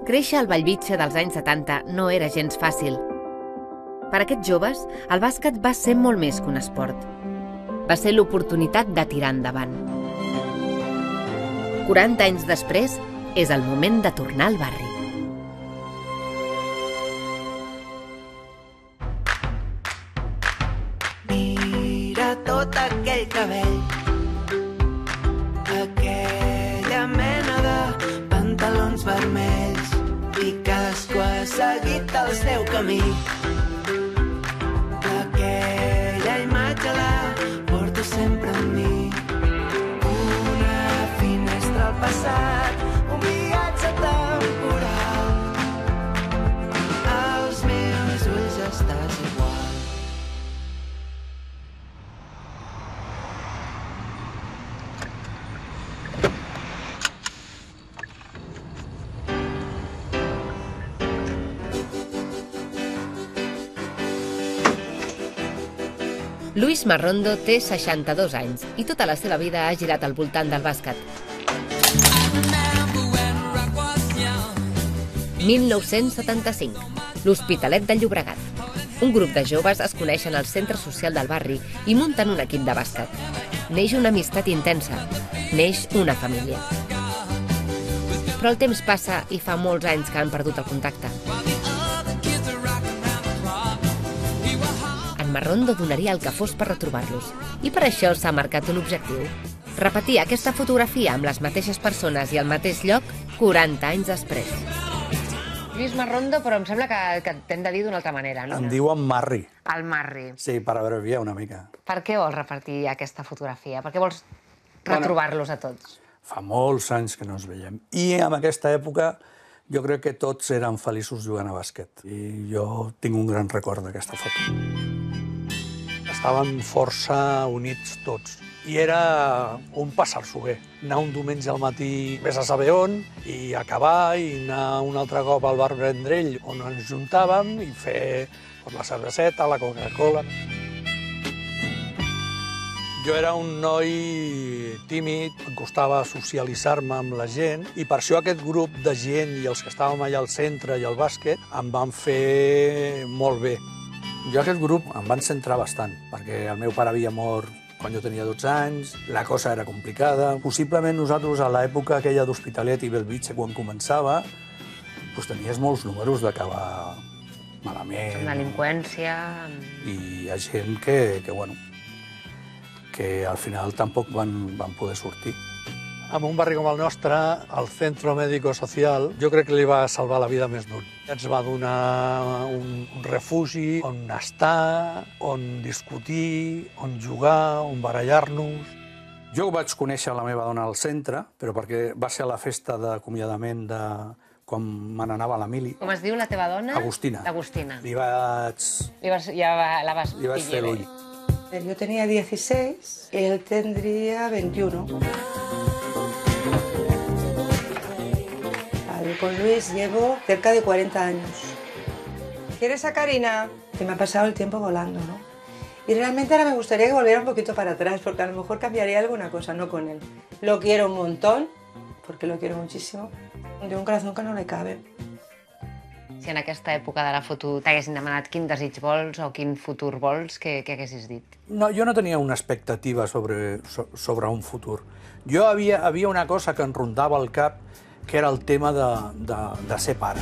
Créixer al Bellvitge dels anys 70 no era gens fàcil. Per a aquests joves, el bàsquet va ser molt més que un esport. Va ser l'oportunitat de tirar endavant. 40 anys després, és el moment de tornar al barri. Mira tot aquell cabell, aquella mena de pantalons vermells, i cadascú ha seguit el seu camí. Aquella imatge la porto sempre amb mi. Una finestra al passat, un viatge temporal. Als meus ulls estàs igual. Luis Marrondo té 62 anys i tota la seva vida ha girat al voltant del bàsquet. 1975, l'Hospitalet de Llobregat. Un grup de joves es coneixen al centre social del barri i munten un equip de bàsquet. Neix una amistat intensa, neix una família. Però el temps passa i fa molts anys que han perdut el contacte. Marrondo donaria el que fos per retrobar-los i per això s'ha marcat un objectiu: repetir aquesta fotografia amb les mateixes persones i al mateix lloc 40 anys després. Lluís Marrondo, però em sembla que t'hem de dir d'una altra manera, no? Em diuen Marri. El Marri. Sí, per abreviar una mica. Per què vols repartir aquesta fotografia? Per què vols retrobar-los a tots? Fa molts anys que no ens veiem. I en aquesta època jo crec que tots eren feliços jugant a bàsquet. I jo tinc un gran record d'aquesta foto. Estàvem força units tots. I era un passar-s'ho bé. Anar un diumenge al matí vés a saber on, i acabar, i anar un altre cop al bar Vendrell, on ens juntàvem, i fer la cerveseta, la Coca-Cola. Jo era un noi tímid, em costava socialitzar-me amb la gent, i per això aquest grup de gent i els que estàvem allà al centre i al bàsquet em van fer molt bé. Jo aquest grup em van centrar bastant, perquè el meu pare havia mort quan jo tenia 12 anys, la cosa era complicada. Possiblement nosaltres, a l'època aquella d'Hospitalet i Bellvitge, quan començava, tenies molts números d'acabar malament. Amb delinqüència. I hi ha gent que al final tampoc van poder sortir. En un barri com el nostre, el Centro Médico Social, jo crec que li va salvar la vida a més d'un. Ens va donar un refugi on estar, on discutir, on jugar, on barallar-nos. Jo vaig conèixer la meva dona al centre, però perquè va ser a la festa d'acomiadament de quan me n'anava a la mili. Com es diu la teva dona? Agustina. Agustina. La vaig fer l'ull. Yo tenía 16, él tendría 21. Con Luis llevo cerca de 40 años. ¿Quieres a Karina? Que me ha pasado el tiempo volando, ¿no? Y realmente ahora me gustaría que volviera un poquito para atrás, porque a lo mejor cambiaría alguna cosa, no con él. Lo quiero un montón, porque lo quiero muchísimo. De un corazón que no le cabe. Si en aquesta època de la foto t'haguessin demanat quin desig vols o quin futur vols, què haguessis dit? No, jo no tenia una expectativa sobre un futur. Jo havia una cosa que em rondava al cap, que era el tema de ser pare.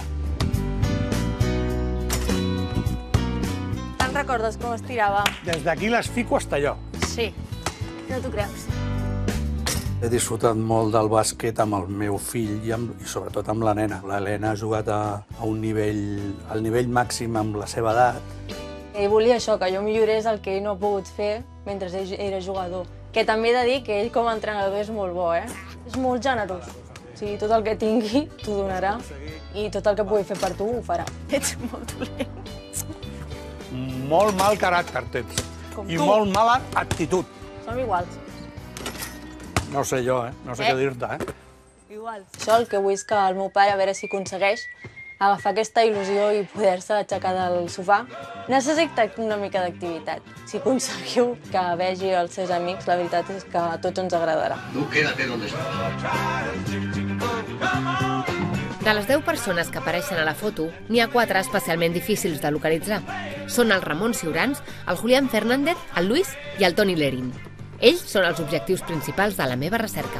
Te'n recordes com es tirava? Des d'aquí les fico hasta allò. Sí, no t'ho creus. He disfrutat molt del bàsquet amb el meu fill i sobretot amb la nena. L'Helena ha jugat al nivell màxim amb la seva edat. Ell volia això, que jo millorés el que ell no ha pogut fer mentre ell era jugador. Que també he de dir que ell com a entrenador és molt bo, És molt generós. O sigui, tot el que tingui t'ho donarà i tot el que pugui fer per tu ho farà. Ets molt dolent. Molt mal caràcter tens. I molt mala actitud. Som iguals. No sé jo, no sé què dir-te, Iguals. Això el que vull és que el meu pare, a veure si aconsegueix agafar aquesta il·lusió i poder-se aixecar del sofà. Necessita una mica d'activitat. Si aconseguiu que vegi els seus amics, la veritat és que a tots ens agradarà. Tu quédate donde estás. De les 10 persones que apareixen a la foto, n'hi ha 4 especialment difícils de localitzar. Són el Ramon Ciurans, el Julián Fernández, el Luis i el Toni Lerin. Ells són els objectius principals de la meva recerca.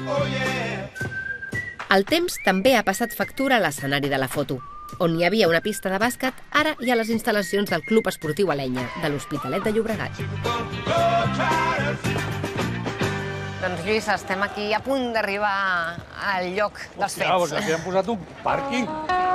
El temps també ha passat factura a l'escenari de la foto. On hi havia una pista de bàsquet, ara hi ha les instal·lacions del Club Esportiu Alenya, de l'Hospitalet de Llobregat. Doncs, Lluís, estem aquí a punt d'arribar al lloc dels fets. Hòstia, aquí han posat un pàrquing.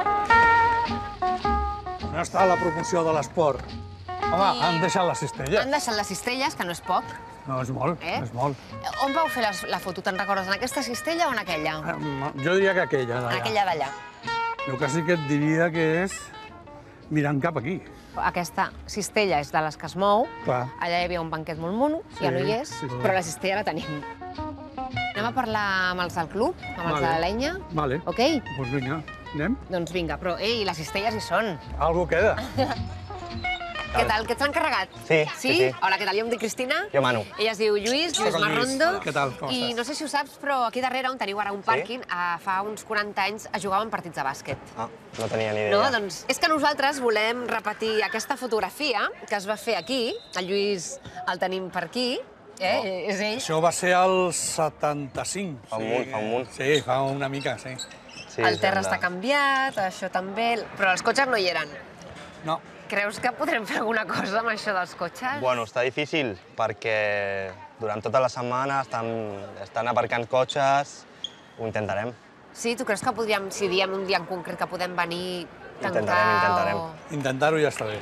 On està la promoció de l'esport? Home, han deixat les cistelles. Han deixat les cistelles, que no és poc. No, és molt, és molt. On vau fer la foto, te'n recordes? En aquesta cistella o en aquella? Jo diria que aquella, d'allà. En aquella d'allà. Jo quasi que et diria que és mirant cap aquí. Aquesta cistella és de les que es mou. Clar. Allà hi havia un banquet molt mono, ja no hi és, però la cistella la tenim. Anem a parlar amb els del club, amb els de l'Alenya? Vale. Ok? Doncs vinga, anem? Doncs vinga, però, ei, les cistelles hi són. Algo queda. Què tal? Que ets l'encarregat? Sí. Hola, què tal? Jo em dic Cristina. Jo Manu. Ella es diu Lluís Marrondo. Què tal? Com I estàs? no sé si ho saps, però aquí darrere on teniu ara un pàrquing, fa uns 40 anys es jugaven partits de bàsquet. Ah, no tenia ni idea. No, doncs és que nosaltres volem repetir aquesta fotografia que es va fer aquí. El Lluís el tenim per aquí, és ell. Això va ser el 75. Fa un munt. Sí, fa una mica, sí. El terra està canviat, això també, però els cotxes no hi eren. No. Creus que podrem fer alguna cosa amb això dels cotxes? Bueno, està difícil perquè durant tota la setmana estan aparcant cotxes, ho intentarem. Sí, tu creus que podríem, si diem un dia en concret que podem venir, tancar Intentarem. Intentar-ho ja està bé.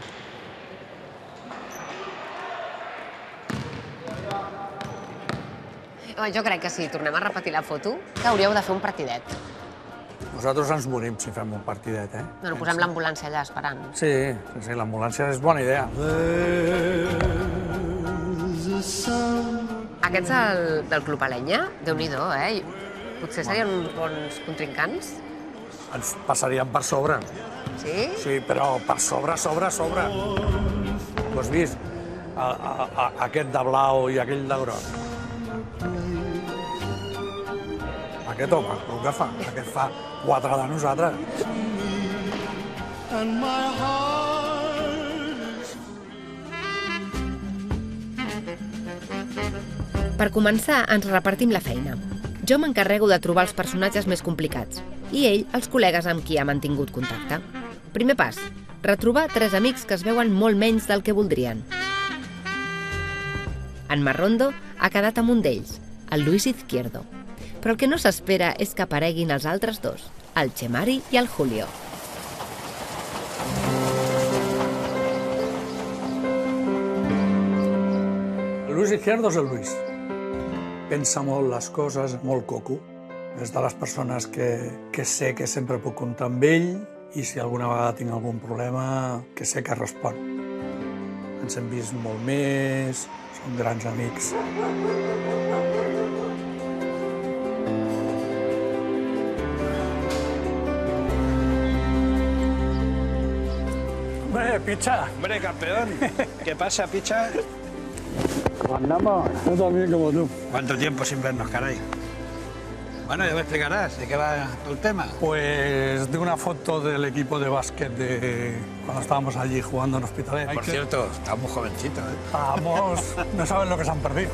Jo crec que si tornem a repetir la foto, que hauríeu de fer un partidet. Nosaltres ens morim si fem un partidet, eh? Bueno, posem l'ambulància allà esperant. Sí, l'ambulància és bona idea. Aquests del Club Alenya, Déu-n'hi-do, eh? Potser serien uns bons contrincants. Ens passarien per sobre. Sí? Sí, però per sobre. Ho has vist? Aquest de blau i aquell de groc. Aquest home, el que fa? Aquest fa 4 de nosaltres. Per començar, ens repartim la feina. Jo m'encarrego de trobar els personatges més complicats i ell, els col·legues amb qui ha mantingut contacte. Primer pas, retrobar 3 amics que es veuen molt menys del que voldrien. En Marrondo ha quedat amb un d'ells, el Luis Izquierdo. Però el que no s'espera és que apareguin els altres 2, el Chemari i el Julio. Luis Izquierdo és el Luis. Pensa molt les coses, molt coco. És de les persones que sé que sempre puc comptar amb ell i si alguna vegada tinc algun problema, que sé que respon. Ens hem vist molt més, som grans amics. Hombre, Picha. Hombre, campeón. ¿Qué pasa, Picha? Andamos. Yo también como tú. ¿Cuánto tiempo sin vernos, caray? Bueno, ya me explicarás de qué va todo el tema. Pues de una foto del equipo de básquet de cuando estábamos allí jugando en Hospitalet. Por cierto, estás muy jovencito, ¿eh? Estábamos, no saben lo que se han perdido.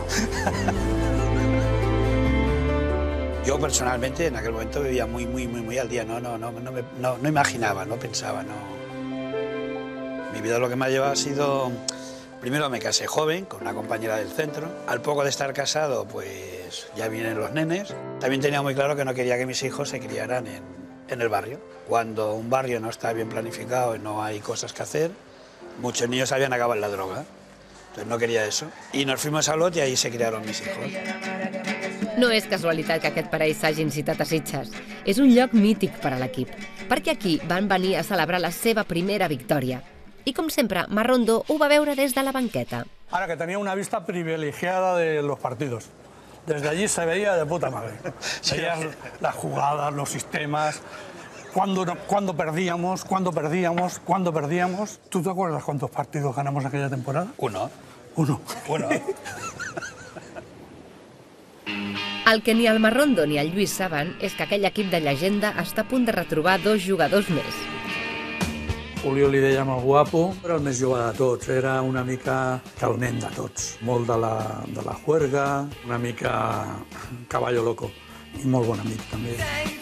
Yo personalmente en aquel momento vivía muy al día. No imaginaba, no pensaba, no. Mi vida lo que me ha llevado ha sido... Primero me casé joven, con una compañera del centro. Al poco de estar casado, pues ya vienen los nenes. También tenía muy claro que no quería que mis hijos se criaran en el barrio. Cuando un barrio no está bien planificado y no hay cosas que hacer, muchos niños habían acabado en la droga. Entonces no quería eso. Y nos fuimos a Olot y ahí se criaron mis hijos. No és casualitat que aquest parell s'hagin citat a Sitges. És un lloc mític per a l'equip, perquè aquí van venir a celebrar la seva primera victòria. I, com sempre, Marrondo ho va veure des de la banqueta. Ahora que tenía una vista privilegiada de los partidos. Desde allí se veía de puta madre. Veías las jugadas, los sistemas, cuándo perdíamos. ¿Tú te acuerdas cuántos partidos ganamos aquella temporada? Uno. Uno. El que ni el Marrondo ni el Lluís saben és que aquell equip de llegenda està a punt de retrobar 2 jugadors més. Julio li dèiem el guapo, era el més jove de tots, era una mica el nen de tots. Molt de la juerga, una mica caballo loco, i molt bon amic també.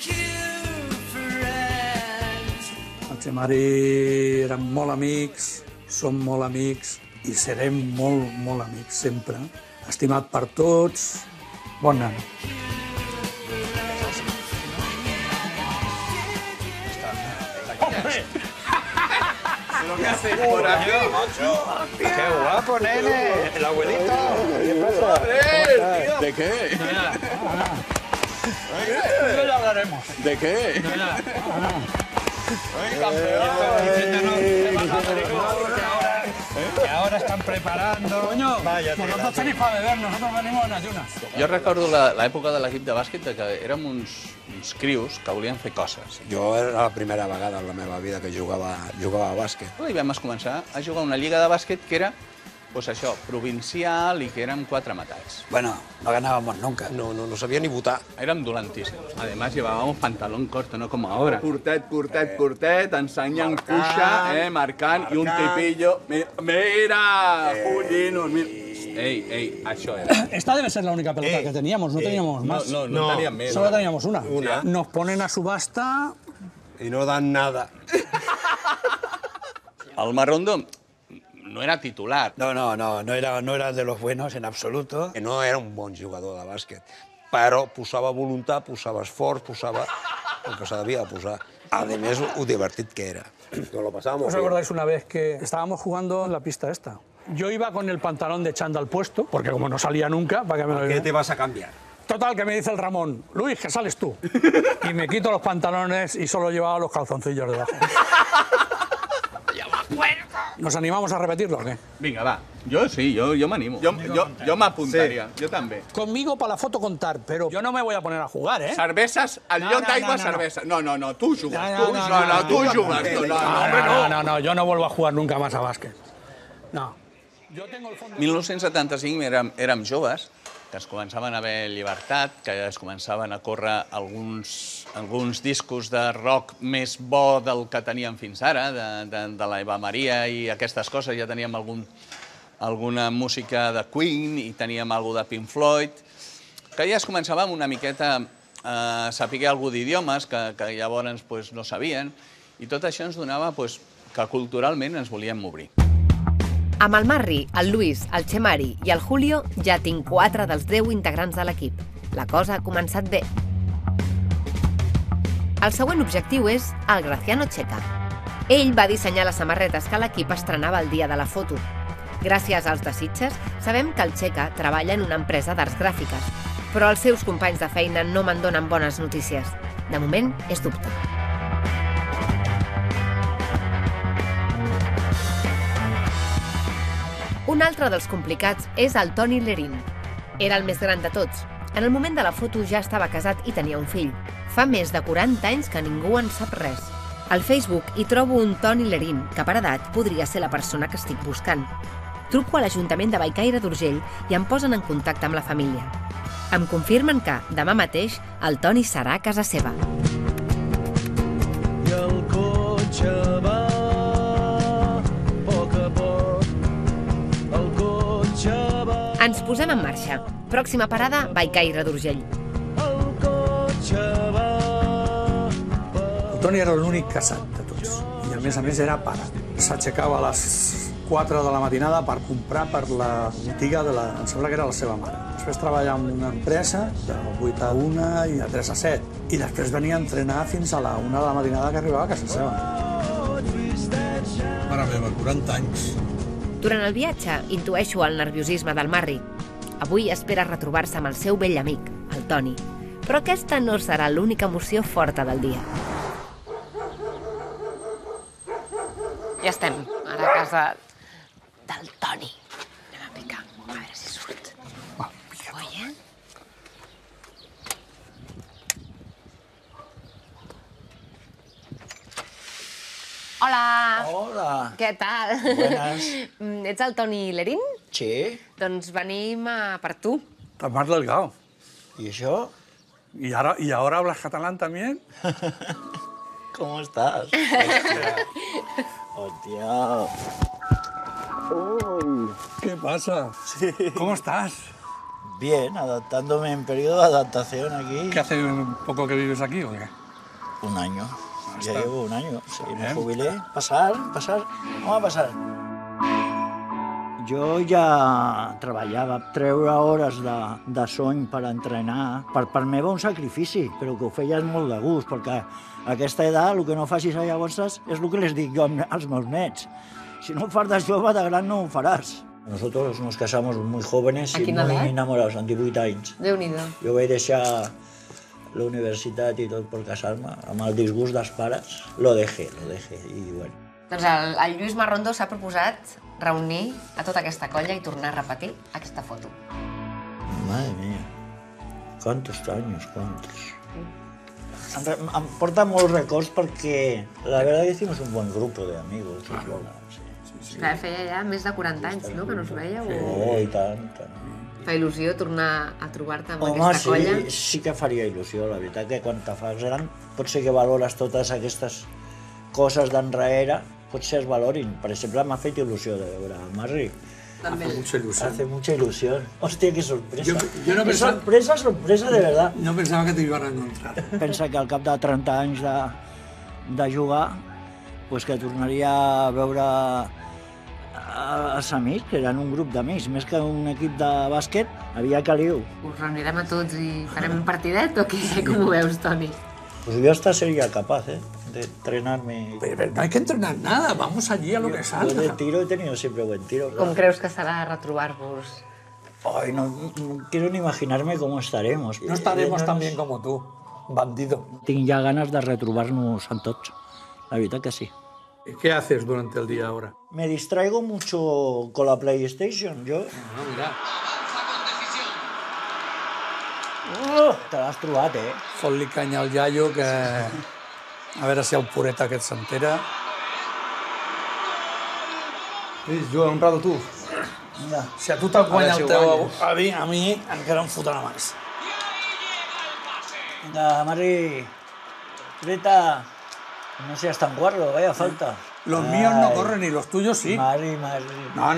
El Chemari érem molt amics, som molt amics i serem molt, molt amics sempre. Estimat per tots, bon nano. Lo que haces por aquí, macho. ¡Qué guapo, nene! ¡El abuelito! ¿De qué? Ya hablaremos. ¿De qué? Que ahora están preparando... Coño, Vaya, vosotros tenéis para beber, nosotros venimos en ayunas. Jo recordo l'època de l'equip de bàsquet que érem uns crios que volien fer coses. Jo era la primera vegada en la meva vida que jugava a bàsquet. I vam començar a jugar una lliga de bàsquet que era, pues això, provincial i que érem 4 matats. Bueno, no ganábamos nunca. No sabia ni votar. Érem dolentísimos. Además llevábamos pantalón corto, no como ahora. Curtet, ensenyant cuixa, marcant, i un tipillo. Mira, Julinos, mira. Ey, això era. Esta debe ser la única pelota que teníamos, no teníamos más. No teníem més. Solo teníamos una. Nos ponen a subasta... Y no dan nada. El Marrondo no era titular. No era de los buenos en absoluto. Que no era un bon jugador de bàsquet, però posava voluntat, posava esforç, posava el que s'havia de posar. A més, lo divertit que era. Nos lo pasamos. ¿Os acordáis una vez que estábamos jugando en la pista esta? Yo iba con el pantalón de chándal puesto, porque como no salía nunca, ¿para qué me lo ¿Qué te vas a cambiar? Total, que me dice el Ramón, Luis, que sales tú. Y me quito los pantalones y solo llevaba los calzoncillos debajo. ¿Nos animamos a repetirlo o qué? Vinga, va. Jo sí, jo m'animo. Jo m'apuntaria, jo també. Conmigo para la foto contar, pero yo no me voy a poner a jugar, ¿eh? Cerveses, al lloc d'aigua, cervesa. No, tu jugues. Tu jugues. No, yo no vuelvo a jugar nunca más a básquet. No. 1975 érem joves, que es començaven a haver llibertat, que es començaven a córrer alguns discos de rock més bo del que teníem fins ara, de la Eva Maria i aquestes coses. Ja teníem alguna música de Queen i teníem alguna de Pink Floyd, que ja es començàvem una miqueta a saber alguna d'idiomes que llavors no sabien, i tot això ens donava que culturalment ens volíem obrir. Amb el Marri, el Luis, el Chemari i el Julio ja tinc 4 dels 10 integrants de l'equip. La cosa ha començat bé. El següent objectiu és el Graciano Checa. Ell va dissenyar les samarretes que l'equip estrenava el dia de la foto. Gràcies als de Sitges, sabem que el Checa treballa en una empresa d'arts gràfiques, però els seus companys de feina no me'n donen bones notícies. De moment, és dubte. Un altre dels complicats és el Toni Lerín. Era el més gran de tots. En el moment de la foto ja estava casat i tenia un fill. Fa més de 40 anys que ningú en sap res. Al Facebook hi trobo un Toni Lerín, que per edat podria ser la persona que estic buscant. Truco a l'Ajuntament de Bellcaire d'Urgell i em posen en contacte amb la família. Em confirmen que, demà mateix, el Toni serà a casa seva. I el cotxe va poc a poc. El cotxe va... Ens posem en marxa. Pròxima parada, Bellcaire d'Urgell. El cotxe va... El Toni era l'únic casat de tots. I a més era pare. S'aixecava a les 4 de la matinada per comprar per la botiga de la... Em sembla que era la seva mare. Després treballava en una empresa de 8 a 1 i de 3 a 7. I després venia a entrenar fins a la 1 de la matinada que arribava a casa seva. Mare meva, 40 anys. Durant el viatge intueixo el nerviosisme del Marri. Avui espera retrobar-se amb el seu vell amic, el Toni. Però aquesta no serà l'única emoció forta del dia. Ja estem, ara a casa del Toni. Anem a picar, a veure si surt. Oye? Hola! Hola! Què tal? Buenas. Ets el Toni Lerín? Sí. Doncs venim per tu. T'has delgado. ¿Y eso? ¿Y ahora hablas catalán también? ¿Cómo estás? Hostia. Uy. ¿Qué pasa? Sí. ¿Cómo estás? Bien, adaptándome en periodo de adaptación aquí. ¿Qué hace un poco que vives aquí o qué? Un año. Ya llevo un año. Sí, me Bien. jubilé. Passar. Vamos a passar. Jo ja treballava, treure hores de sony per entrenar. Per part meva un sacrifici, però que ho feies molt de gust, perquè a aquesta edat el que no facis a llavors és el que les dic jo als meus nets. Si no ho fas de jove, de gran no ho faràs. Nosotros nos casamos muy jóvenes y muy enamorados, amb 18 anys. Déu-n'hi-do. Jo vaig deixar la universitat i tot per casar-me, amb el disgust dels pares. Lo dejé, i bueno. Doncs el Lluís Marrondo s'ha proposat reunir a tota aquesta colla i tornar a repetir aquesta foto. Madre mía, cuántos años, cuántos. Em porta molts records perquè la verdad que hicimos un buen grupo de amigos. Clar, feia ja més de 40 anys, no?, que no us veieu. Oh, i tant. Fa il·lusió tornar a trobar-te amb aquesta colla? Home, sí que faria il·lusió. La veritat que quan te fas gran potser que valores totes aquestes coses d'enrere, potser es valorin. Per exemple, m'ha fet il·lusió de veure a Marri. Hace mucha ilusión. Hace mucha ilusión. Hostia, qué sorpresa. Yo no pensaba... Sorpresa, de verdad. No pensava que te iban a encontrar. Pensa que al cap de 30 anys de jugar, pues que tornaria a veure els amics, que eren un grup d'amics, més que un equip de bàsquet, havia caliu. Us reunirem a tots i farem un partidet o què? Com ho veus, Toni? Pues yo hasta sería capaz, de entrenarme. Pero no hay que entrenar nada, vamos allí a lo que salga. Yo de tiro he tenido siempre buen tiro. Com creus que serà retrobar-vos? Ay, no quiero ni imaginarme cómo estaremos. No estaremos tan bien como tú, bandido. Tinc ja ganes de retrobar-nos amb tots, la veritat que sí. ¿Y qué haces durante el día ahora? Me distraigo mucho con la PlayStation, yo. No, mira. Te l'has trobat, Fot-li canya al iaio, que... A veure si el puret aquest s'entera. Juga un rato tu. Si a tu te'l guanya el teu avi, a mi encara em fotrà més. Venga, Marri. Grita. No seas tan guarro, vaya falta. Los míos no corren y los tuyos sí. Marri. No.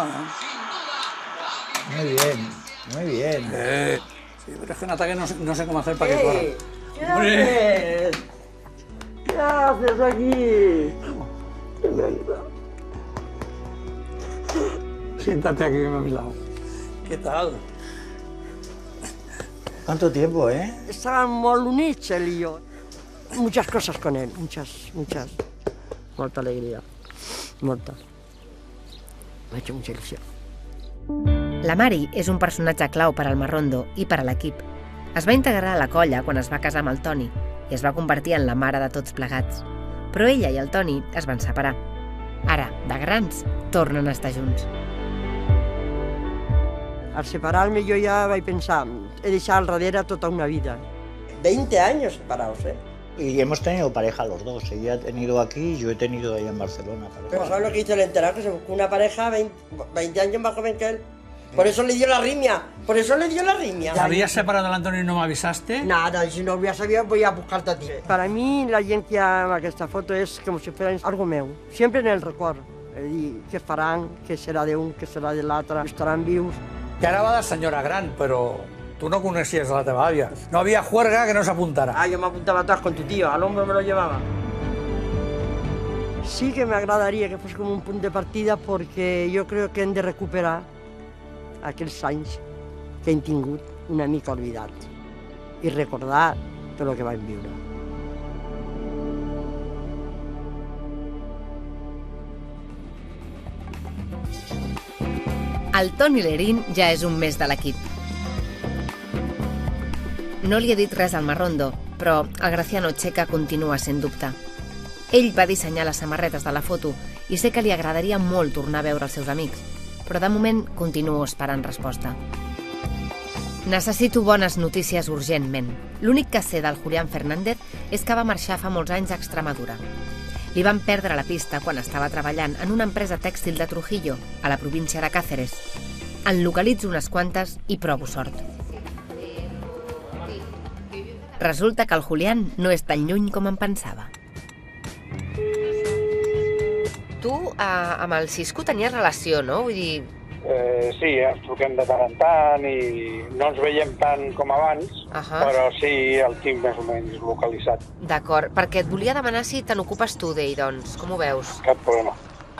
Muy bien. Sí, pero es que en ataque no sé cómo hacer para que corra. ¿Qué haces aquí? Siéntate aquí a mi lado. ¿Qué tal? ¿Cuánto tiempo, Estaban molt units, él y yo. Muchas cosas con él, muchas. Molta alegría, molta. M'ha hecho mucha ilusión. La Mari és un personatge clau per al Marrondo i per a l'equip. Es va integrar a la colla quan es va casar amb el Toni i es va convertir en la mare de tots plegats. Però ella i el Toni es van separar. Ara, de grans, tornen a estar junts. Al separarme yo ya vaig pensar, he deixat al darrere tota una vida. 20 años separados, Y hemos tenido pareja los dos. Ella ha tenido aquí y yo he tenido allá en Barcelona. Pero ¿sabes lo que hizo el enterado? Que se buscó una pareja 20 años más joven que él. Por eso le dio la rimia. ¿Te habías separado del Antonio y no me avisaste? Nada, si no hubiera sabido voy a buscarte a ti. Para mí la gent que ha aquesta foto és com si fuera algo meu. Sempre en el record. Dir, què faran, què serà d'un, què serà de l'altre, estaran vius. Que ara va de senyora gran, però tu no coneixies a la teva àvia. No havia juerga que no s'apuntara. Ah, yo me apuntaba atrás con tu tío, al hombro me lo llevaba. Sí que me agradaría que fuese como un punt de partida porque yo creo que hem de recuperar aquells anys que hem tingut una mica oblidats i recordar tot el que vam viure. El Toni Lerín ja és un mes de l'equip. No li he dit res al Marrondo, però el Graciano Checa continua sent dubte. Ell va dissenyar les samarretes de la foto i sé que li agradaria molt tornar a veure els seus amics, però de moment continuo esperant resposta. Necessito bones notícies urgentment. L'únic que sé del Julián Fernández és que va marxar fa molts anys a Extremadura. Li van perdre la pista quan estava treballant en una empresa tèxtil de Trujillo, a la província de Cáceres. En localitzo unes quantes i provo sort. Resulta que el Julián no és tan lluny com em pensava. Tu, amb el Xisco tenies relació, no? Vull dir... Sí, ens truquem de tant en tant i no ens veiem tant com abans, però sí, el tinc més o menys localitzat. D'acord, perquè et volia demanar si te n'ocupes tu d'ell, doncs. Com ho veus? Cap problema.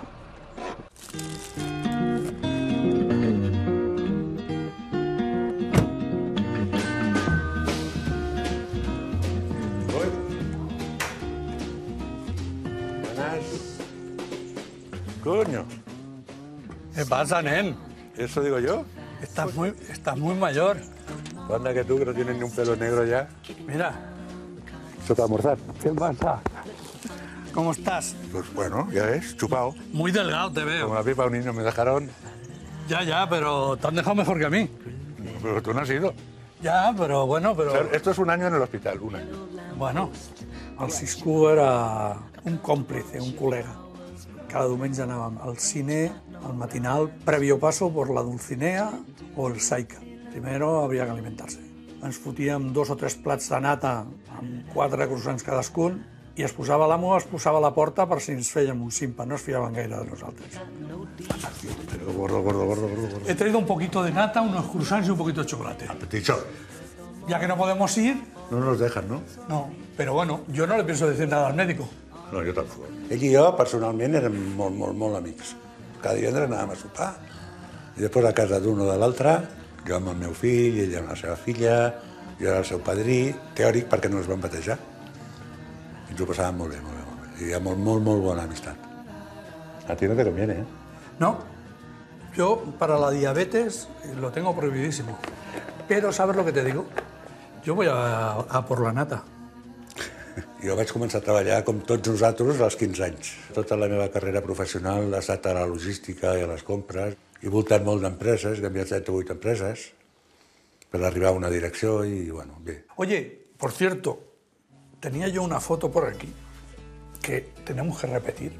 Coño. ¿Qué pasa, nen? ¿Eso digo yo? Estás muy mayor. Anda que tú, que no tienes ni un pelo negro ya. Mira. Eso para almorzar. ¿Qué pasa? ¿Cómo estás? Pues bueno, ya ves, chupado. Muy delgado te veo. Como la pipa un niño me dejaron. Ya, pero te han dejado mejor que a mí. Pero tú no has ido. Ya, pero bueno, pero... O sea, esto es un año en el hospital, un año. Bueno, el Xisco era un còmplice, un col·lega. Cada diumenge anàvem al cine, al matinal, previo paso por la Dulcinea o el Saica. Primero habría que alimentarse. Ens fotíem 2 o 3 plats de nata amb 4 croissants cadascun i es posava l'amo, es posava a la porta per si ens fèiem un simpa, no es fiaven gaire de nosaltres. Pero gordo. He traído un poquito de nata, unos croissants y un poquito de chocolate. Apetito. Ya que no podemos ir... No nos dejan, ¿no? No, pero bueno, yo no le pienso decir nada al médico. No, jo tampoc. Ell i jo, personalment, érem molt amics. Cada divendres anàvem a sopar i després a casa d'un o de l'altre, jo amb el meu fill, ell amb la seva filla, jo era el seu padrí, teòric perquè no ens vam batejar. I ens ho passàvem molt bé. I hi ha molt bona amistat. A ti no te conviene, ¿eh? No, yo para la diabetes lo tengo prohibidísimo. Pero ¿sabes lo que te digo? Yo voy a por la nata. Jo vaig començar a treballar, com tots nosaltres, als 15 anys. Tota la meva carrera professional ha estat a la logística i a les compres. He voltat molt d'empreses, he canviat 7 o 8 empreses per arribar a una direcció i, bueno, bé. Oye, por cierto, tenía yo una foto por aquí que tenemos que repetir.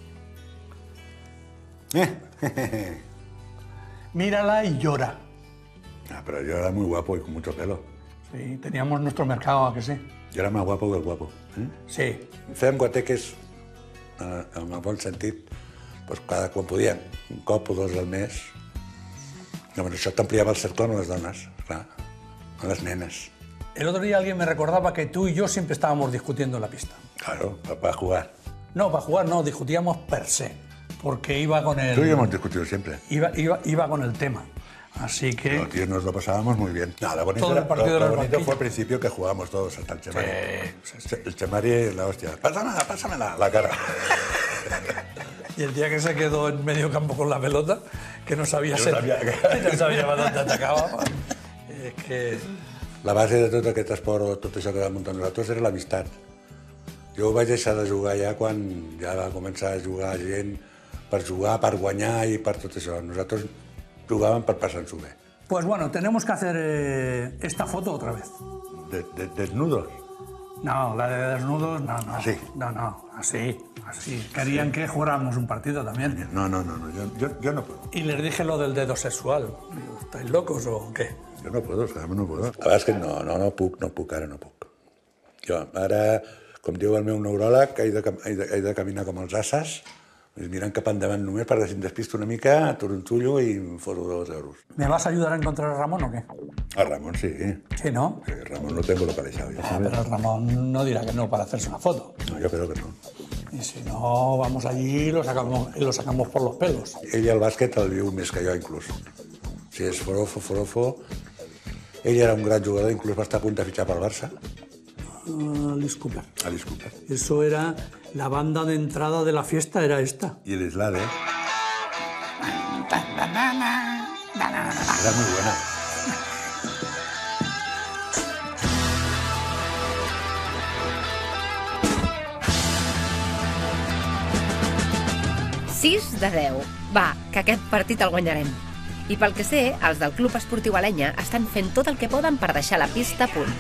Mírala y llora. Ah, pero yo era muy guapo y con mucho pelo. Sí, teníamos nuestro mercado, ¿a que sí? Jo era més guapo que el guapo. Sí. Fèiem guateques, en el bon sentit, quan podíem, un cop o 2 al mes. Això t'ampliava el cercle amb les dones, clar, amb les nenes. El otro día alguien me recordaba que tú y yo siempre estábamos discutiendo en la pista. Claro, para jugar. No, para jugar no, discutíamos per se, porque iba con el... Tú y yo hemos discutido siempre. Iba con el tema. Así que... No, tío, nos lo pasábamos muy bien. No, lo bonito fue al principio que jugábamos todos hasta el Chemari. Sí. El Chemari es la hostia. Pásame la cara. Y el día que se quedó en medio campo con la pelota, que no sabía dónde atacaba. Es que... La base de tot aquest esport o tot això que vam muntar nosaltres era l'amistat. Jo vaig deixar de jugar ja quan ja va començar a jugar gent per jugar, per guanyar i per tot això. Nosaltres jugaban para pasarse bien. Pues bueno, tenemos que hacer esta foto otra vez. ¿Desnudos? No, la de desnudos, no. ¿Así? No, así. Querían que jugáramos un partido también. No, yo no puedo. Y les dije lo del dedo sexual. Digo, ¿estáis locos o qué? Jo no puedo, no puedo. A vegades que no puc, ara no puc. Jo ara, com diu el meu neuròleg, he de caminar com els asses, mirant cap endavant només per si em despisto una mica, toruntullo i em foto 2 euros. ¿Me vas a ayudar a encontrar a Ramón o qué? A Ramón sí. Sí, ¿no? Sí, Ramón lo tengo localizado. Pero Ramón no dirá que no para hacerse una foto. No, yo creo que no. Y si no, vamos allí y lo sacamos por los pelos. Ell al bàsquet el viu més que jo, inclús. Si és forofo. Ell era un gran jugador, inclús va estar a punt de fitxar pel Barça. Alice Cooper. Alice Cooper. Eso era la banda de entrada de la fiesta, era esta. Y el Slade. Era muy buena. Sis de 10. Va, que aquest partit el guanyarem. I pel que sé, els del Club Esportiu Alenya estan fent tot el que poden per deixar la pista a punt.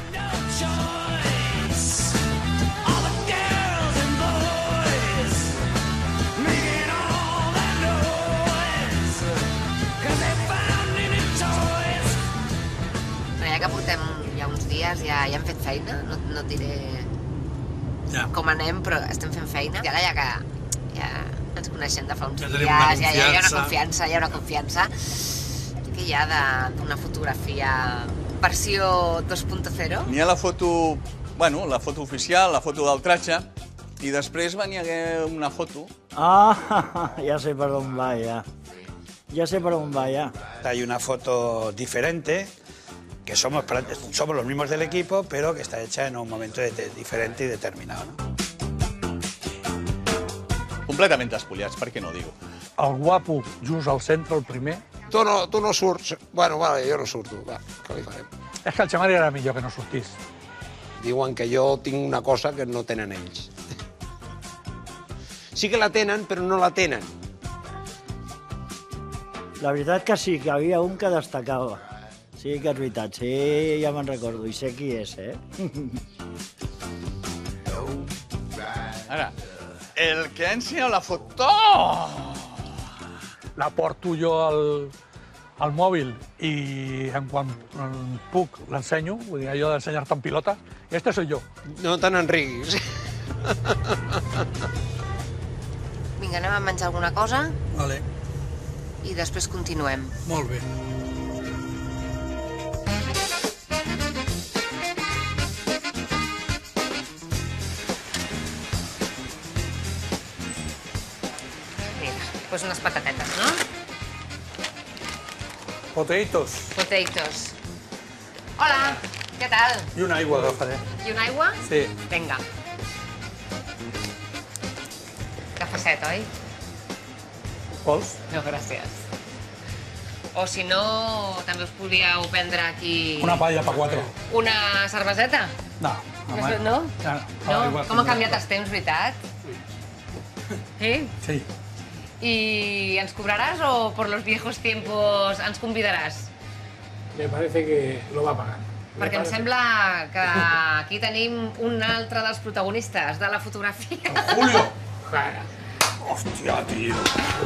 Ja que portem ja uns dies, ja ja hem fet feina, no et diré com anem, però estem fent feina. I ara ja ens coneixem de fa uns dies, ja hi ha una confiança. Què hi ha d'una fotografia versió 2.0? N'hi ha la foto oficial, la foto del tratge, i després venia una foto. Ya sé por dónde va, ya. Ya sé por dónde va, ya. Hay una foto diferente, que somos los mismos del equipo, pero que está hecha en un momento diferente i determinat. Completament espoliats, per què no digo? El guapo just al centre, el primer. Tu no surts. Bueno, vale, jo no surto. Va, què li farem? És que el Xamari era millor que no sortís. Diuen que jo tinc una cosa que no tenen ells. Sí que la tenen, però no la tenen. La veritat que sí, que havia un que destacava. Sí que és veritat, sí, ja me'n recordo, i sé qui és, Ara, el que ha ensenyat la foto... La porto jo al mòbil i en quan puc l'ensenyo, vull dir, allò d'ensenyar-te en pilota, este soy yo. No te n'enriguis. Vinga, anem a menjar alguna cosa Vale, i després continuem. molt bé. Pues unes patatetes, no? Potatoes. Potatoes. Hola, què tal? I una aigua agafaré. I una aigua? Sí. Vinga. Cafecet, oi? Vols? No, gràcies. O si no, també us podíeu prendre aquí... Una palla per 4. Una cerveseta? No. No? No? Com han canviat els temps, veritat? Sí? Sí. ¿Y ens cobrarás o por los viejos tiempos ens convidaràs? Me parece que lo va a pagar. Perquè em sembla que aquí tenim un altre dels protagonistes de la fotografia. Julio. Hòstia, tío.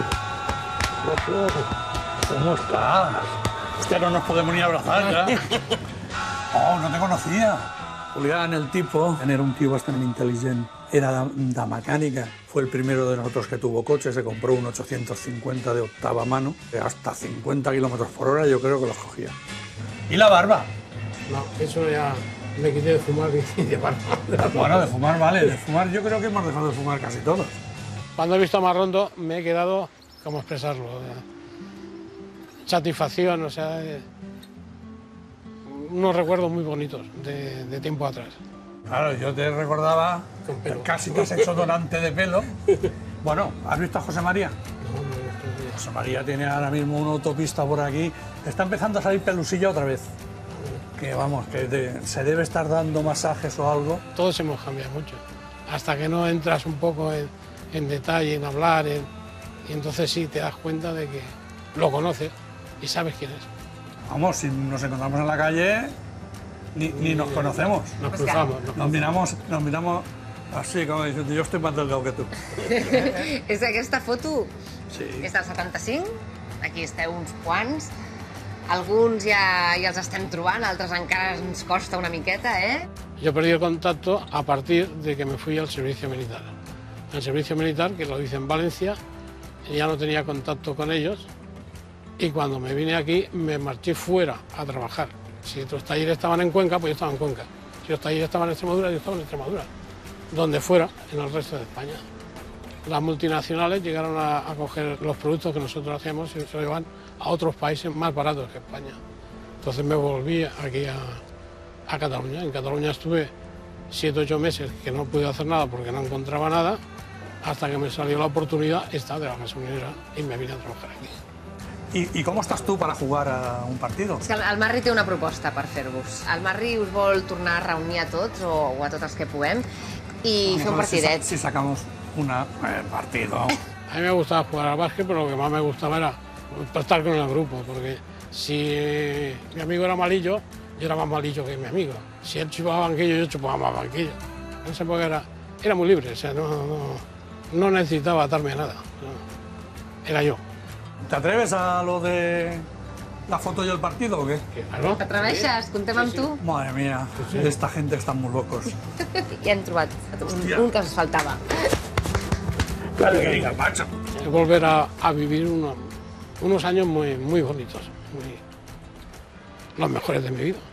¿Cómo estás? Hostia, no nos podemos ni abrazar ya. Oh, no te conocía. Julián, el tipo, era un tío bastante inteligente. Era de mecánica. Fue el primero de nosotros que tuvo coche. Se compró un 850 de octava mano. Hasta 50 kilómetros por hora yo creo que los cogía. ¿Y la barba? No, eso ya me quité de fumar y de barba. Bueno, de fumar vale. De fumar yo creo que hemos dejado de fumar casi todos. Cuando he visto a Marrondo me he quedado, ¿cómo expresarlo? Satisfacción, o sea, unos recuerdos muy bonitos de tiempo atrás. Claro, yo te recordaba, casi te has hecho donante de pelo. Bueno, ¿has visto a José María? José María tiene ahora mismo una autopista por aquí. Está empezando a salir pelusilla otra vez. Que vamos, que se debe estar dando masajes o algo. Todos hemos cambiado mucho. Hasta que no entras un poco en detalle, en hablar, y entonces sí te das cuenta de que lo conoces y sabes quién es. Vamos, si nos encontramos en la calle, ni nos conocemos. Nos cruzamos. Nos miramos así, como diciendo, yo estoy más delgado que tú. És aquesta foto? Sí. És del 75. Aquí esteu uns quants. Alguns ja els estem trobant, altres encara ens costa una miqueta, ¿eh? Yo perdí el contacto a partir de que me fui al servicio militar. El servicio militar, que lo hice en Valencia, ya no tenía contacto con ellos y cuando me vine aquí me marché fuera a trabajar. Si otros talleres estaban en Cuenca, pues yo estaba en Cuenca. Si los talleres estaban en Extremadura, yo estaba en Extremadura. Donde fuera, en el resto de España. Las multinacionales llegaron a coger los productos que nosotros hacíamos y se los llevan a otros países más baratos que España. Entonces me volví aquí a Cataluña. En Cataluña estuve 7 o 8 meses que no pude hacer nada porque no encontraba nada, hasta que me salió la oportunidad esta de la gasolinera y me vine a trabajar aquí. I com estàs tu per a jugar a un partido? És que el Marri té una proposta per fer-vos. El Marri us vol tornar a reunir a tots o a tots els que puguem i fer un partidet. Si sacamos un partido. A mí me gustaba jugar al básquet, pero lo que más me gustaba era estar con el grupo, porque si mi amigo era malillo, yo era más malillo que mi amigo. Si él chupaba banquillo, yo chupaba más banquillo. En esa época era muy libre, o sea, no necesitaba atarme a nada. No. Era yo. ¿Te atreves a lo de ¿La foto y el partido o qué? Claro. T'atreveixes? Contem amb tu? Madre mía, esta gente están muy locos. Ja hem trobat un que ens faltava. Dale, que diga, macho. Volver a vivir unos años muy bonitos, los mejores de mi vida.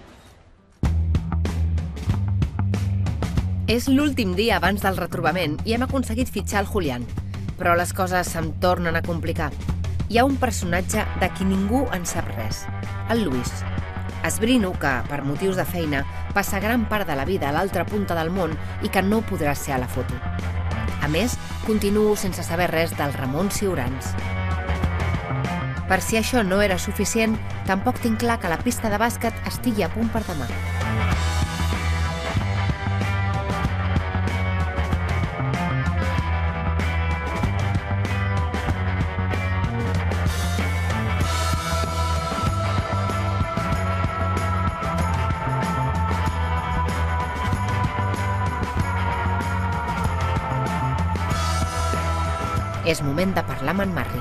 És l'últim dia abans del retrobament i hem aconseguit fitxar el Julián. Però les coses se'm tornen a complicar. Hi ha un personatge de qui ningú en sap res, el Luis. Esbrino que, per motius de feina, passa gran part de la vida a l'altra punta del món i que no podrà ser a la foto. A més, continuo sense saber res del Ramon Ciurans. Per si això no era suficient, tampoc tinc clar que la pista de bàsquet estigui a punt per demà. És moment de parlar amb en Marri.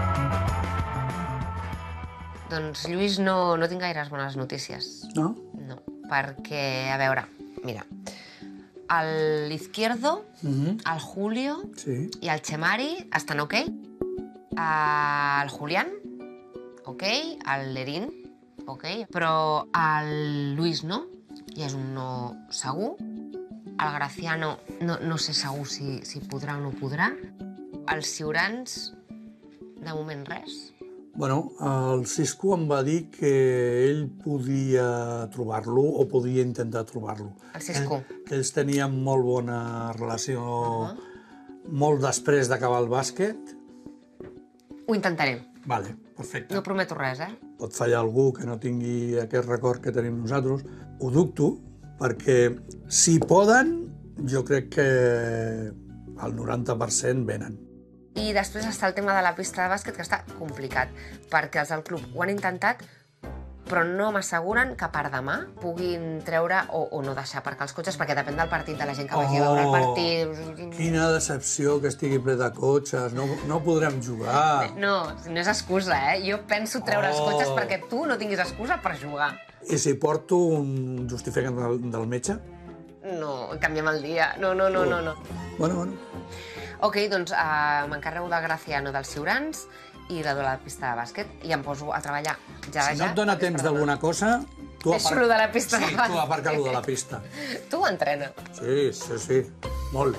Doncs, Lluís, no tinc gaires bones notícies. No? No, perquè, a veure, mira, l'Izquierdo, el Julio i el Chemari estan ok, el Julián, ok, el Lerín, ok, però el Luis no, i és un no segur, el Graciano no sé segur si podrà o no podrà, els Ciurans, de moment res. Bueno, el Cisco em va dir que ell podia trobar-lo o podia intentar trobar-lo. El Cisco? Que ells tenien molt bona relació molt després d'acabar el bàsquet. Ho intentaré. Vale, perfecte. No prometo res, Pot fallar algú que no tingui aquest record que tenim nosaltres. Ho dubto, perquè si poden, jo crec que el 90% venen. I després està el tema de la pista de bàsquet, que està complicat, perquè els del club ho han intentat, però no m'asseguren que per demà puguin treure o no deixar aparcar els cotxes, perquè depèn del partit, de la gent que vagi a veure el partit. Quina decepció que estigui ple de cotxes, no podrem jugar. No és excusa, Jo penso treure els cotxes perquè tu no tinguis excusa per jugar. I si porto un justificant del metge? No, canviem el dia. No. Bueno. Ok, doncs m'encarrego del Graciano, dels Ciurans i de la pista de bàsquet i em poso a treballar ja. Si no et dona temps d'alguna cosa, tu deixo lo de la pista de bàsquet. Tu aparca-lo de la pista. Tu ho entrena. Sí, molt.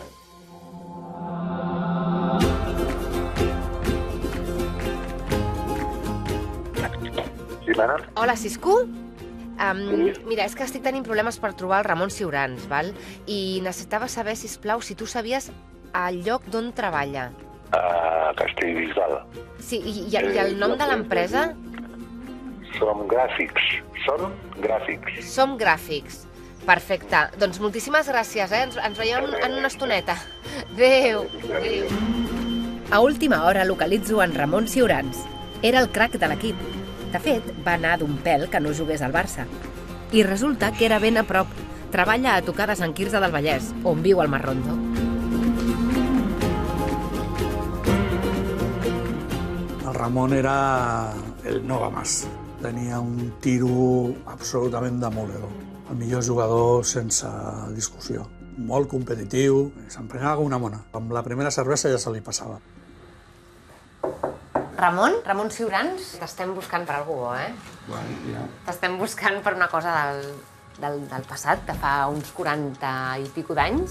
Sí, Manel? Hola, Cisco? Mira, és que estic tenint problemes per trobar el Ramon Ciurans, val? I necessitava saber, sisplau, si tu sabies el lloc d'on treballa. A Castellbisbal. Sí, i el nom de l'empresa? Som Gràfics. Som Gràfics. Perfecte. Doncs moltíssimes gràcies, Ens veiem en una estoneta. Adéu. A última hora localitzo en Ramon Ciurans. Era el crac de l'equip. De fet, va anar d'un pèl que no jugués al Barça. I resulta que era ben a prop. Treballa a tocar de Sant Quirze del Vallès, on viu el Marrondo. El Ramon era el Nova Mas. Tenia un tiro absolutament demoledor. El millor jugador sense discussió. Molt competitiu, s'emprenyava com una mona. Amb la primera cervesa ja se li passava. Ramon Ciurans, t'estem buscant per algú bo, Bueno, ja. T'estem buscant per una cosa del passat, de fa uns 40 i pico d'anys.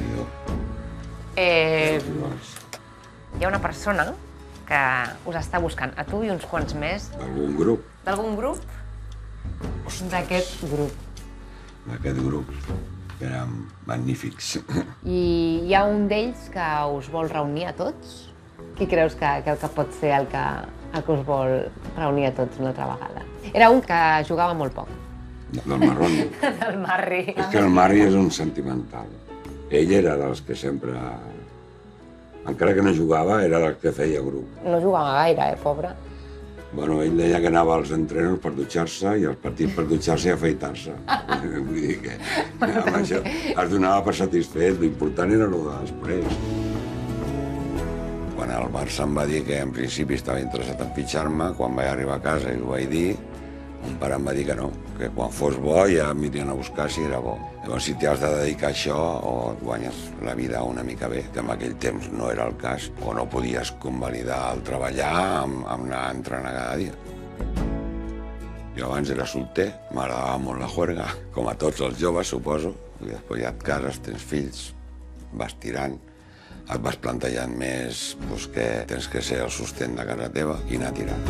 Hi ha una persona que us està buscant, a tu i uns quants més. D'algun grup. D'algun grup? D'aquest grup. D'aquest grup, que eren magnífics. I hi ha un d'ells que us vol reunir a tots? Qui creus que pot ser el que us vol reunir a tots una altra vegada? Era un que jugava molt poc. Del Marrón. Del Marri. És que el Marri és un sentimental. Ell era dels que sempre, encara que no jugava, era dels que feia grup. No jugava gaire, pobre. Bueno, ell deia que anava als entrenos per dutxar-se i als partits per dutxar-se i afaitar-se. Vull dir que amb això es donava per satisfet, l'important era el de després. Quan el Barça em va dir que en principi estava interessat en fitxar-me, quan vaig arribar a casa i ho vaig dir, mon pare em va dir que no, que quan fos bo ja m'irien a buscar si era bo. Llavors, si t'has de dedicar a això o et guanyes la vida una mica bé, que en aquell temps no era el cas, o no podies convalidar el treballar amb anar a entrenar cada dia. Jo abans era solter, m'agradava molt la juerga, com a tots els joves, suposo, i després ja et cases, tens fills, vas tirant, et vas plantejant més que tens que ser el sostén de casa teva i anar tirant.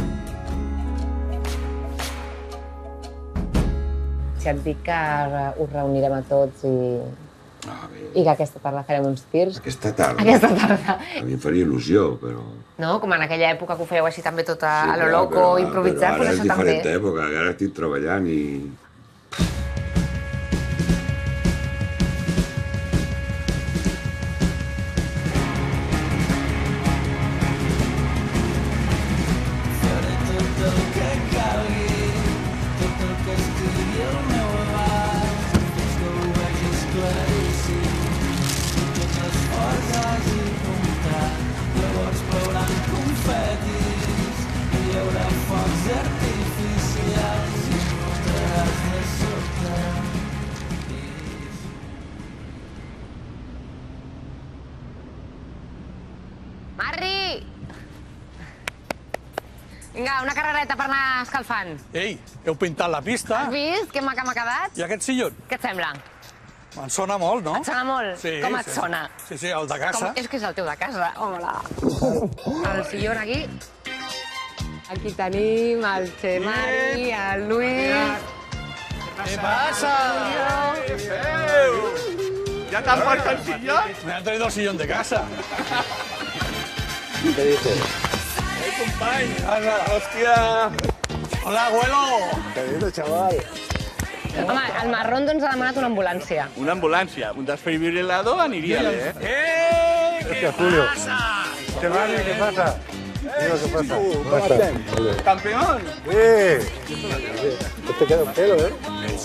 Si et dic que us reunirem a tots i que aquesta tarda farem uns tirs... Aquesta tarda? Aquesta tarda. A mi em faria il·lusió, però... No? Com en aquella època que ho fèieu així també tot a lo loco, improvisat, però doncs això també. ara és diferent època, ara estic treballant i... Marri! Vinga, una carrereta per anar escalfant. Ei, heu pintat la pista. Has vist? Que maca m'ha quedat? I aquest sillon? Què et sembla? Em sona molt, no? Et sona molt? Sí. Com et sona? Sí, sí, el de casa. És que és el teu de casa. Hola. El sillon aquí. Aquí tenim el Xemari, el Luis... ¿Qué pasa? ¿Qué feu? ¿Ya te has puesto el sillón? Me han traído el sillón de casa. ¿Qué dices? Company! Hòstia! Hola, abuelo! ¿Qué dices, chaval? Home, el Marrón doncs ha demanat una ambulància. Una ambulancia, un desfibrilador aniria-li, ¿Qué pasa? Chemari, ¿qué pasa? Dime, ¿qué pasa? ¿Cómo estás? ¿Campeón? Sí. Te queda un pelo, ¿eh?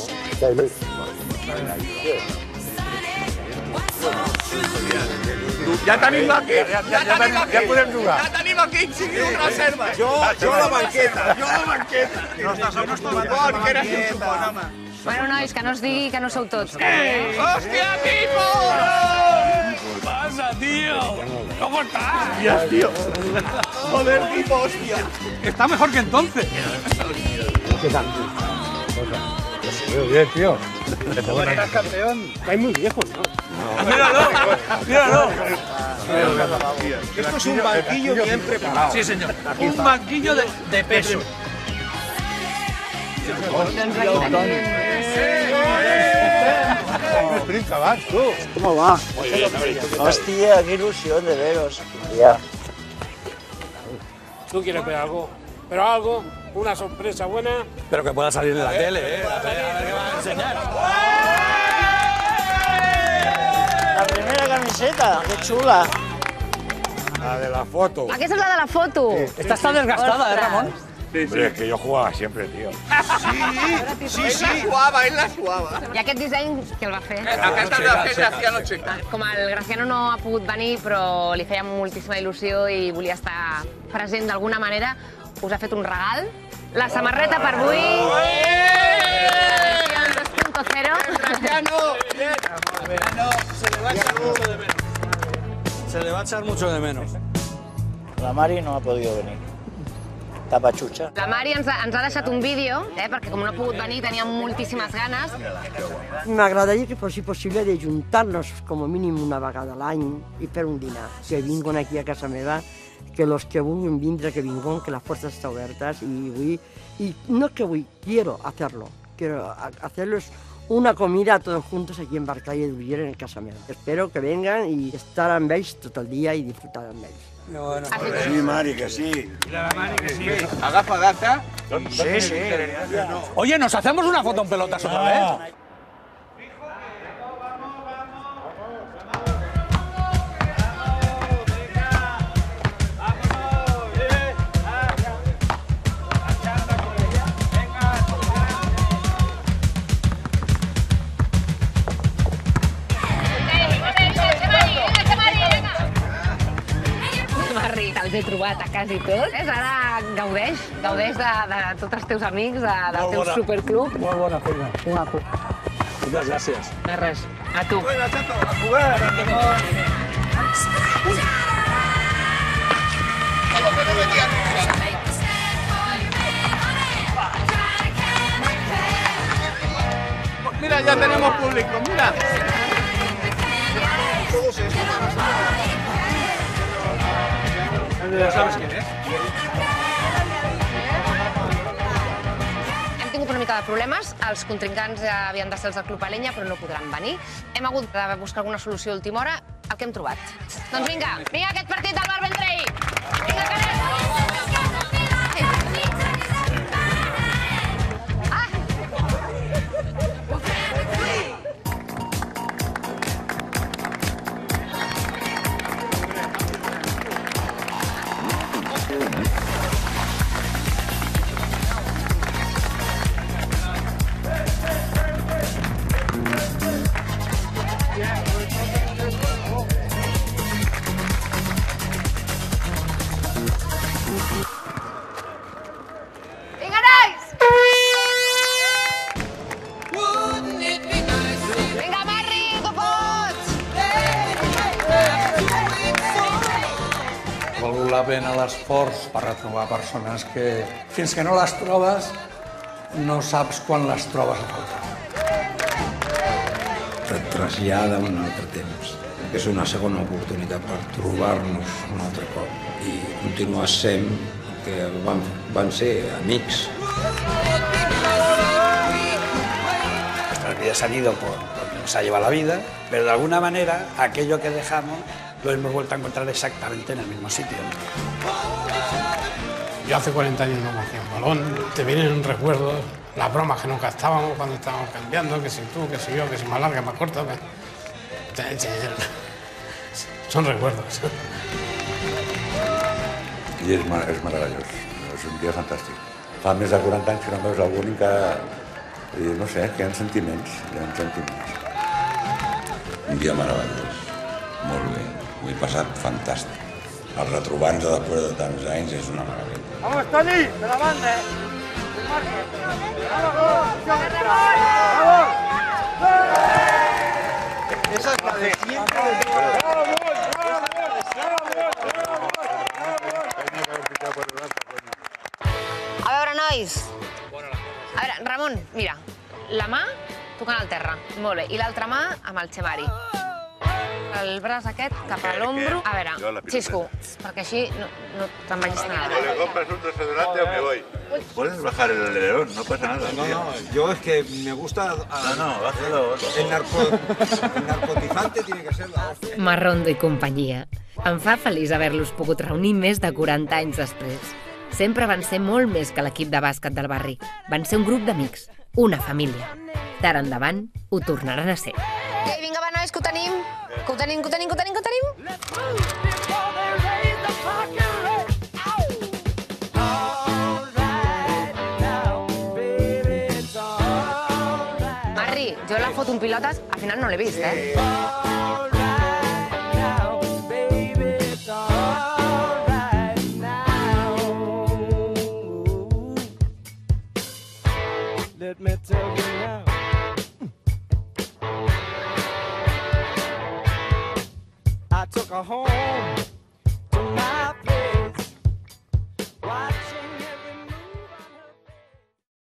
Ja tenim l'equip! Ja podem jugar. Ja tenim equip, sigui un reserva! Jo la banqueta! Jo la banqueta! No estàs suport, que eres un suport, home! Bueno, nois, que no us digui que no sou tots. ¡Hostia, Pipo! ¿Qué pasa, tío? ¿Cómo estás? Hostias, tío. Joder, Pipo, hostia. Está mejor que entonces. ¿Qué tal? Muy bien, tío. ¿Estás campeón? Cae muy viejo, ¿no? Míralo, míralo. Esto es un banquillo bien preparado. Sí, señor. Un banquillo de peso. ¿Cómo va? Muy bien, Hostia, qué ilusión de veros. Ya. Tú quieres ver algo, pero algo, una sorpresa buena. Pero que pueda salir en la tele, ¿eh? A ver qué va a enseñar. La primera camiseta, qué chula. La de la foto. Aquesta és la de la foto. Esta está desgastada, ¿eh, Ramón? Hombre, es que yo jugaba siempre, tío. Sí, él la suava. I aquest disseny, qui el va fer? Aquest el va fer Graciano Checa. Com el Graciano no ha pogut venir, però li feia moltíssima il·lusió i volia estar present d'alguna manera, us ha fet un regal. La samarreta per avui. Edició 2.0. Graciano! Se le va a echar mucho de menos. La Mari no ha podido venir. Tapachucha. La Mari ens ha deixat un vídeo, perquè com no ha pogut venir tenia moltíssimes ganes. M'agradaria que fos possible de juntar-nos com a mínim una vegada a l'any i fer un dinar. Que vinguin aquí a casa meva, que los que vulguin vindre, que vinguin, que las puertas están abiertas y no que voy, quiero hacerlo. Quiero hacerles una comida todos juntos aquí en Barcalla de Uller, en casa meva. Espero que vengan y estar amb ells tot el dia i disfrutar amb ells. Bueno. Sí, Mari, que sí. Mira la Mari, que sí. Agafa data. Sí. Oye, ¿nos hacemos una foto en pelotas otra vez? els he trobat a quasi tots. Ara gaudeix de tots els teus amics, del teu superclub. Molt bona feina. Guapo. Moltes gràcies. De res. A tu. Bueno, Chato, a jugar. Mira, ya tenemos público, mira. Ya sabes quién es. Hem tingut una mica de problemes. Els contrincants havien de ser els del Club Alenya, però no podran venir. Hem hagut de buscar alguna solució a última hora. El que hem trobat. Doncs vinga, aquest partit del Bar Vendrell. Vinga, Canet! Valgui la pena l'esforç per retrobar persones que, fins que no les trobes, no saps quan les trobes a faltar. Et trasllada un altre temps. És una segona oportunitat per trobar-nos un altre cop i continuar sent que van ser amics. Nuestras vidas han ido por donde nos ha llevado la vida, pero de alguna manera aquello que dejamos lo hemos vuelto a encontrar exactamente en el mismo sitio. Yo hace 40 años no cogía un balón, te vienen recuerdos, las bromas que nos gastábamos cuando estábamos cambiando, que si tú, que si yo, que si más larga, más corta. Son recuerdos. I és meravellós, és un dia fantàstic. Fa més de 40 anys que no veus algú que... No sé, que hi ha sentiments, Un dia meravellós, molt bé, ho he passat fantàstic. El retrobar-nos després de tants anys és una meravella. Vamos, Toni, de la banda, Esa es la de siempre. A veure, nois. A veure, Ramon, mira, la mà tocant al terra, molt bé, i l'altra mà amb el Xemari. El braç aquest cap a l'ombro. A veure, Xisco, perquè així no te'n vagis tan O le compras un desodorante o me voy. Puedes bajar el alerón, no pasa nada. No, yo es que me gusta... No, bájalo. El narcotizante tiene que ser la hostia. Marrondo i companyia. Em fa feliç haver-los pogut reunir més de 40 anys després. Sempre van ser molt més que l'equip de bàsquet del barri. Van ser un grup d'amics, una família. D'ara endavant ho tornaran a ser. Vinga, va, nois, que ho tenim. Que ho tenim. Marri, jo la foto en pilotes, al final no l'he vist, Let me tell you now. I took her home